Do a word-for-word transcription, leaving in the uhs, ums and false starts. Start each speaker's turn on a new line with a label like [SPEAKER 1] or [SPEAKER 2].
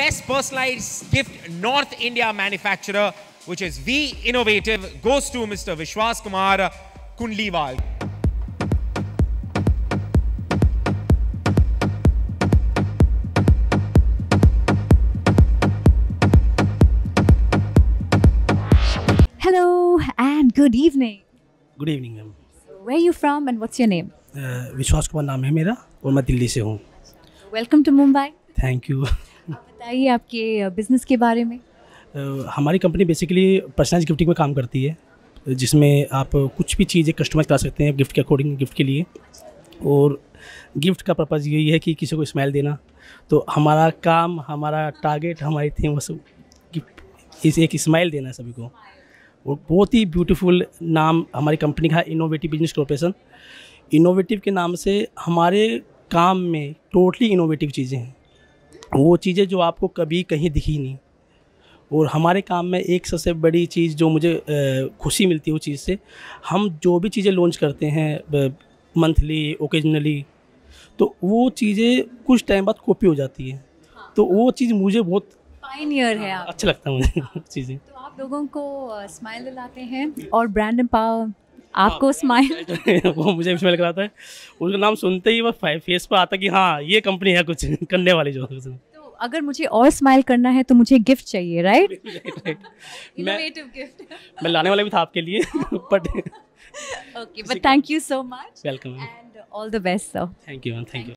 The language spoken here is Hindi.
[SPEAKER 1] Best Personalized Gift North India Manufacturer, which is Vinnovative, goes to Mister Vishwas Kumar Kundliwal.
[SPEAKER 2] Hello and good evening.
[SPEAKER 3] Good evening ma'am.
[SPEAKER 2] Where are you from and what's your name?
[SPEAKER 3] विश्वास कुमार नाम है मेरा और मैं दिल्ली से हूँ.
[SPEAKER 2] Welcome to Mumbai.
[SPEAKER 3] Thank you.
[SPEAKER 2] आप बताइए आपके बिजनेस के बारे में.
[SPEAKER 3] uh, हमारी कंपनी बेसिकली पर्सनलाइज गिफ्टिंग में काम करती है, जिसमें आप कुछ भी चीज़ें कस्टमाइज करा सकते हैं गिफ्ट के अकॉर्डिंग गिफ्ट के लिए. और गिफ्ट का पर्पज़ यही है कि किसी को स्माइल देना. तो हमारा काम, हमारा टारगेट, हमारी थीम बस गिफ्ट इस एक स्माइल देना है सभी को. और बहुत ही ब्यूटीफुल नाम हमारी कंपनी का है, इनोवेटिव बिजनेस कॉर्पोरेशन. इनोवेटिव के नाम से हमारे काम में टोटली इनोवेटिव चीज़ें हैं, वो चीज़ें जो आपको कभी कहीं दिखी नहीं. और हमारे काम में एक सबसे बड़ी चीज़ जो मुझे खुशी मिलती है उस चीज़ से, हम जो भी चीज़ें लॉन्च करते हैं मंथली ओकेजनली, तो वो चीज़ें कुछ टाइम बाद कॉपी हो जाती है. तो वो चीज़ मुझे बहुत
[SPEAKER 2] पायनियर है आप.
[SPEAKER 3] अच्छा लगता है मुझे चीज़ें.
[SPEAKER 2] तो आप लोगों को स्माइल दिलाते हैं और ब्रांड एम्पावर आपको स्माइल
[SPEAKER 3] वो मुझे स्माइल कराता है. उसका नाम सुनते ही वो फेस पर आता कि हाँ ये कंपनी है कुछ करने वाली जो.
[SPEAKER 2] तो अगर मुझे और स्माइल करना है तो मुझे गिफ्ट चाहिए, राइट? Innovative gift.
[SPEAKER 3] मैं लाने वाला भी था आपके लिए but
[SPEAKER 2] okay, but thank you so much.
[SPEAKER 3] Welcome
[SPEAKER 2] and all the best sir.
[SPEAKER 3] Thank you ma'am. Thank you.